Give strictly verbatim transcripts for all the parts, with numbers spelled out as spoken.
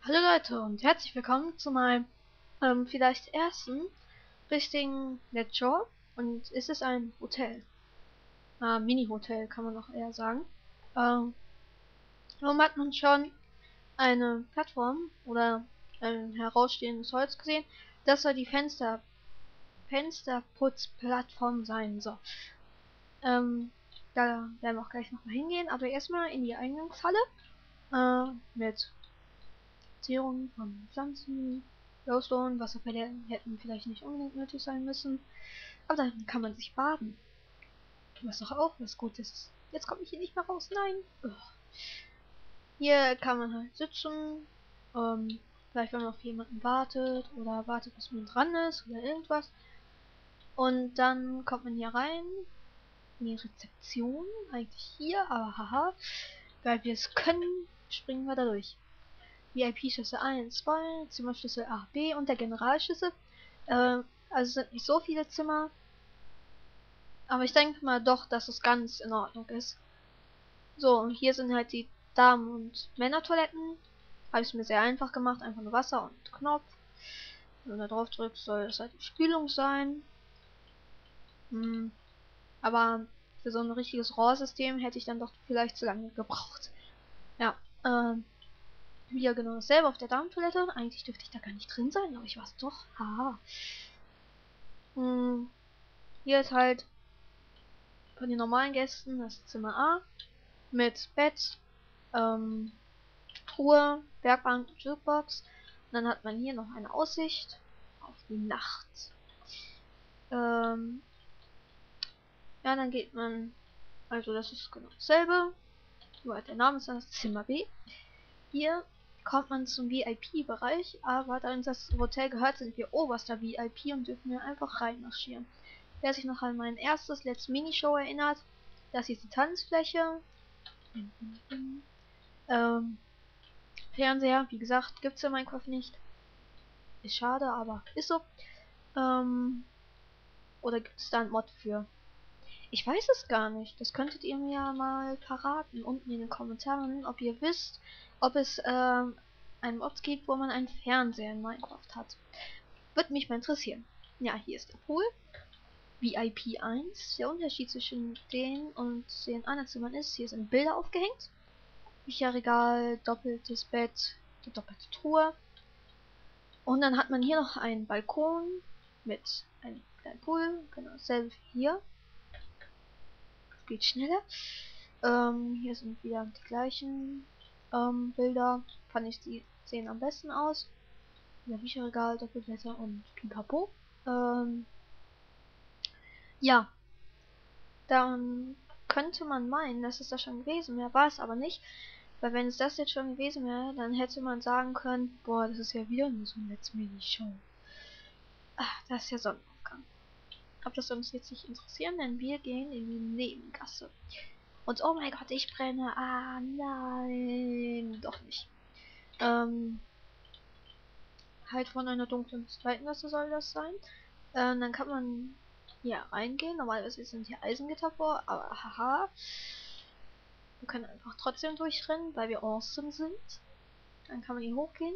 Hallo Leute und herzlich willkommen zu meinem ähm, vielleicht ersten richtigen Let's Show. Und es ist ein Hotel. Äh, Mini-Hotel kann man auch eher sagen. Ähm, warum hat man schon eine Plattform oder ein herausstehendes Holz gesehen? Das soll die Fenster Fensterputzplattform sein. So. Ähm, da werden wir auch gleich nochmal hingehen, aber erstmal in die Eingangshalle äh, mit Zierung von Pflanzen, Glowstone, Wasserfälle hätten vielleicht nicht unbedingt nötig sein müssen. Aber dann kann man sich baden. Was doch auch was Gutes ist. Jetzt komme ich hier nicht mehr raus. Nein. Ugh. Hier kann man halt sitzen. Ähm, vielleicht wenn man auf jemanden wartet oder wartet, bis man dran ist oder irgendwas. Und dann kommt man hier rein. In die Rezeption. Eigentlich hier, aber haha. Weil wir es können, springen wir da durch. V I P-Schlüssel eins, zwei, Zimmerschlüssel A, B und der Generalschlüssel. Äh, also sind nicht so viele Zimmer. Aber ich denke mal doch, dass es ganz in Ordnung ist. So, und hier sind halt die Damen- und Männertoiletten. Habe ich es mir sehr einfach gemacht. Einfach nur Wasser und Knopf. Wenn du da drauf drückst, soll es halt die Spülung sein. Hm. Aber für so ein richtiges Rohrsystem hätte ich dann doch vielleicht zu lange gebraucht. Ja, ähm. Wieder genau dasselbe auf der Damentoilette. Eigentlich dürfte ich da gar nicht drin sein, aber ich war es doch. Haha. Hm. Hier ist halt von den normalen Gästen das Zimmer A mit Bett, ähm, Truhe, Werkbank, Jukebox. Und dann hat man hier noch eine Aussicht auf die Nacht. Ähm, ja, dann geht man, also das ist genau dasselbe, nur halt der Name ist das Zimmer B. Hier kommt man zum V I P-Bereich, aber da uns das Hotel gehört, sind wir oberster V I P und dürfen wir einfach reinmarschieren. Wer sich noch an mein erstes Let's Mini-Show erinnert, das ist die Tanzfläche. Ähm, Fernseher, wie gesagt, gibt's in Minecraft nicht. Ist schade, aber ist so. Ähm, oder gibt es da ein Mod für? Ich weiß es gar nicht. Das könntet ihr mir ja mal verraten unten in den Kommentaren, ob ihr wisst, ob es ähm, ein Mod gibt, wo man einen Fernseher in Minecraft hat. Würde mich mal interessieren. Ja, hier ist der Pool. V I P eins. Der Unterschied zwischen den und den anderen Zimmern ist, hier sind Bilder aufgehängt. Bücherregal, doppeltes Bett, die doppelte Truhe. Und dann hat man hier noch einen Balkon mit einem kleinen Pool. Genau dasselbe wie hier. Geht schneller. Ähm, hier sind wieder die gleichen ähm, Bilder. Fand ich, die sehen am besten aus. Ja, Bücherregal, Doppelblätter und Pipapo. Ähm, ja, dann könnte man meinen, dass es das schon gewesen wäre, war es aber nicht. Weil wenn es das jetzt schon gewesen wäre, dann hätte man sagen können, boah, das ist ja wieder nur so ein Let's Mini-Show. Ach, das ist ja Sonnenaufgang. Ob das uns jetzt nicht interessieren, denn wir gehen in die Nebengasse. Und oh mein Gott, ich brenne. Ah, nein, doch nicht. Ähm, halt von einer dunklen zweiten Gasse soll das sein. Ähm, dann kann man hier reingehen. Normalerweise sind hier Eisengitter vor, aber haha. Wir können einfach trotzdem durchrennen, weil wir awesome sind. Dann kann man hier hochgehen.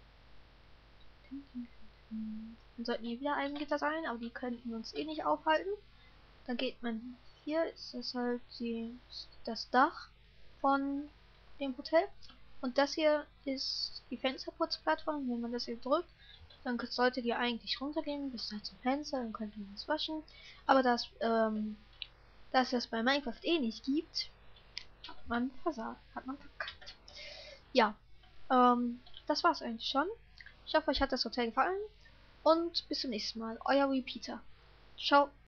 Dann sollten hier wieder Eisengitter sein, aber die könnten uns eh nicht aufhalten. Dann geht man hier, ist das halt die, das Dach von dem Hotel. Und das hier ist die Fensterputzplattform. Wenn man das hier drückt, dann sollte die eigentlich runtergehen bis halt zum Fenster, dann könnte man es waschen. Aber das, ähm, da es das bei Minecraft eh nicht gibt, hat man versagt, hat man verkackt. Ja, ähm, das war's eigentlich schon. Ich hoffe, euch hat das Hotel gefallen und bis zum nächsten Mal. Euer Repeater. Ciao.